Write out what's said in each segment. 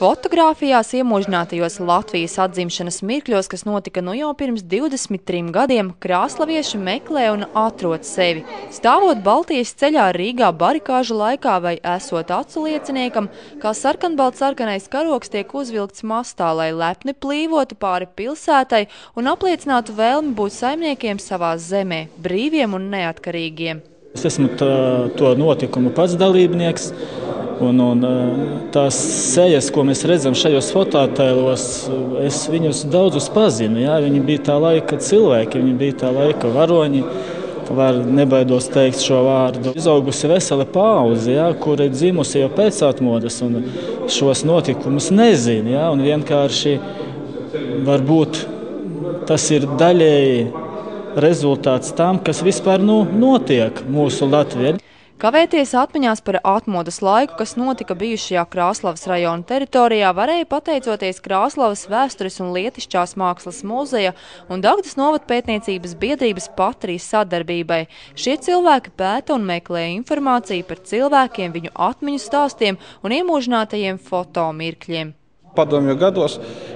Fotogrāfijās iemožinātajos Latvijas atzimšanas mirkļos, kas notika nu jau pirms 23 gadiem, krāslavieši meklē un atrod sevi. Stāvot Baltijas ceļā Rīgā barikāžu laikā vai esot acu lieciniekam, kā sarkanbaltsarkanais karogs tiek uzvilkts mastā, lai lepni plīvotu pāri pilsētai un apliecinātu vēlmi būt saimniekiem savā zemē, brīviem un neatkarīgiem. Es esmu to notikumu pats dalībnieks. Un tās sejas, ko mēs redzam šajos fototēlos, es viņus daudzus pazinu. Jā? Viņi bija tā laika cilvēki, viņi bija tā laika varoņi, var nebaidos teikt šo vārdu. Izaugusi vesela paudze, kur ir dzimusi jau pēc atmodas un šos notikumus nezina. Jā? Un vienkārši varbūt tas ir daļēji rezultāts tam, kas vispār notiek mūsu Latvijā. Kavēties atmiņās par atmodas laiku, kas notika bijušajā Krāslavas rajona teritorijā, varēja pateicoties Krāslavas vēstures un lietišķās mākslas muzeja un Dagdas novadpētniecības biedrības Patrijas sadarbībai. Šie cilvēki pēta un meklē informāciju par cilvēkiem, viņu atmiņu stāstiem un iemūžinātajiem fotomirkļiem. Padomju gados,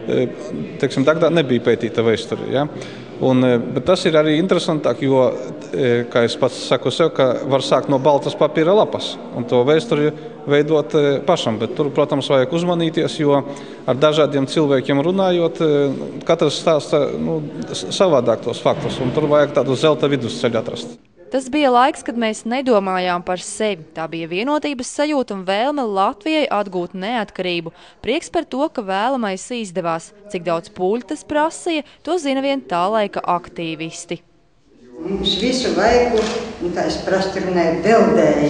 Dagdā nebija pētīta vēsture, ja? Bet tas ir arī interesantāk, jo, kā es pats saku sev, ka var sākt no baltas papīra lapas un to vēsturi veidot pašam. Bet tur, protams, vajag uzmanīties, jo ar dažādiem cilvēkiem runājot, katrs stāsta savādāk tos faktus, un tur vajag tādu zelta vidusceļu atrast. Tas bija laiks, kad mēs nedomājām par sevi. Tā bija vienotības sajūta un vēlme Latvijai atgūt neatkarību. Prieks par to, ka vēlamais izdevās. Cik daudz pūļu tas prasīja, to zina vien tā laika aktīvisti. Mums visu laiku, un tā es prasti runāju, beldēja.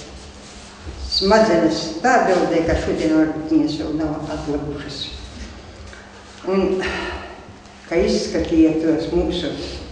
Smadzenes tā beldēja, ka šodien viņas vēl nav atlabušas. Un, kā izskatīja tos mūsu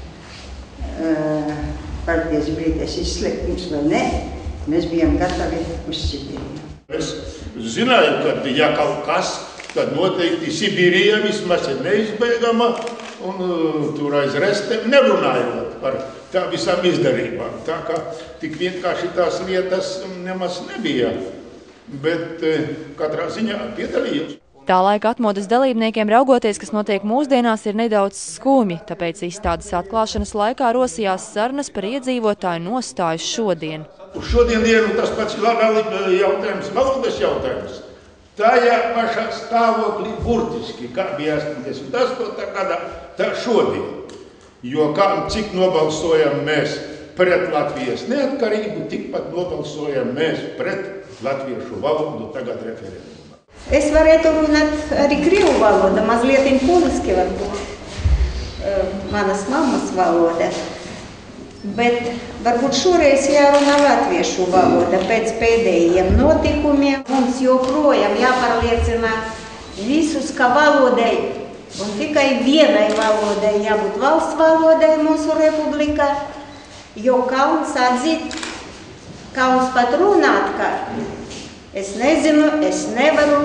partijas brīdēs izslēgums vai ne, mēs bijām gatavi uz Sibīriju. Es zināju, ka ja kaut kas, tad noteikti Sibīrija vismaz ir neizbeigama, un tur aiz restēm nerunājot par tā visām izdarībām. Tā kā tik vienkārši tās lietas nemaz nebija, bet katrā ziņā piedalījos. Tā laika atmodas dalībniekiem raugoties, kas notiek mūsdienās, ir nedaudz skumji, tāpēc izstādes atklāšanas laikā rosījās sarunas par iedzīvotāju nostāju šodien. Uz šodienu tas pats jautājums, valodas jautājums. Tajā pašā stāvoklī burtiski, kā bija 88. gadā, tā šodien. Jo cik nobalsojam mēs pret Latvijas neatkarību, tikpat nobalsojam mēs pret latviešu valodu tagad referendumu. Es varētu runāt arī krievu valoda, mazliet poliski varbūt, manas mammas valoda, bet varbūt šoreiz jārunā latviešu valoda pēc pēdējiem notikumiem. Mums joprojām jāpārliecina visus, ka valodai, un tikai vienai valodai jābūt valsts valodai mūsu republikā, jo kauns atzīt, kauns pat runāt, ka es nezinu, es nevaru,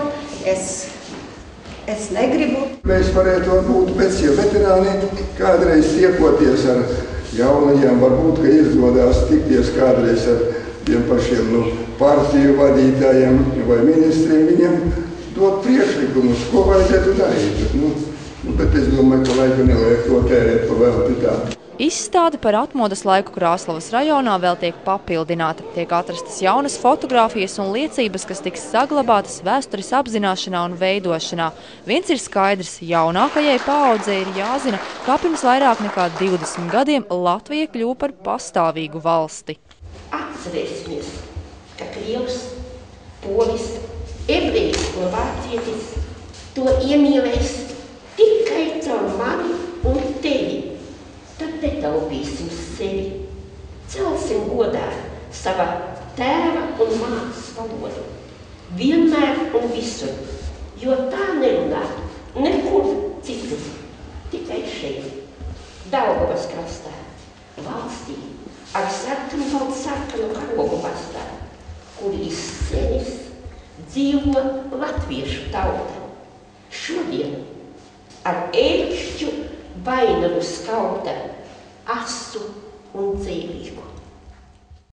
es negribu. Mēs varētu būt vecie veterāni, kādreiz tiekoties ar jaunajiem, varbūt, ka izdodās tikties kādreiz ar tiem pašiem partiju vadītājiem vai ministriem, viņiem dot priekšlikumus, ko vajadzētu darīt. Bet es domāju, ka laiku nevajag to tērēt pa velti tā. Izstāde par atmodas laiku Krāslavas rajonā vēl tiek papildināta. Tiek atrastas jaunas fotogrāfijas un liecības, kas tiks saglabātas vēstures apzināšanā un veidošanā. Viens ir skaidrs, jaunākajai paaudzei ir jāzina, kā pirms vairāk nekā 20 gadiem Latvija kļuva par pastāvīgu valsti. Atcerēsimies, ka krievs, polis, ebrejs un vācietis to iemīlēs tikai caur mani un tevi. Tad netaupīsim sevi, celsim godā sava tēva un mātes valodu, vienmēr un visur, jo tā nerunā nekur citur, tikai šeit, Daugavas krastā, valstī ar sarkanu karogu pastā, kur izsenis dzīvo latviešu tauta. Šodien ar ērkšķu vainagu skauta asu un dzīvi.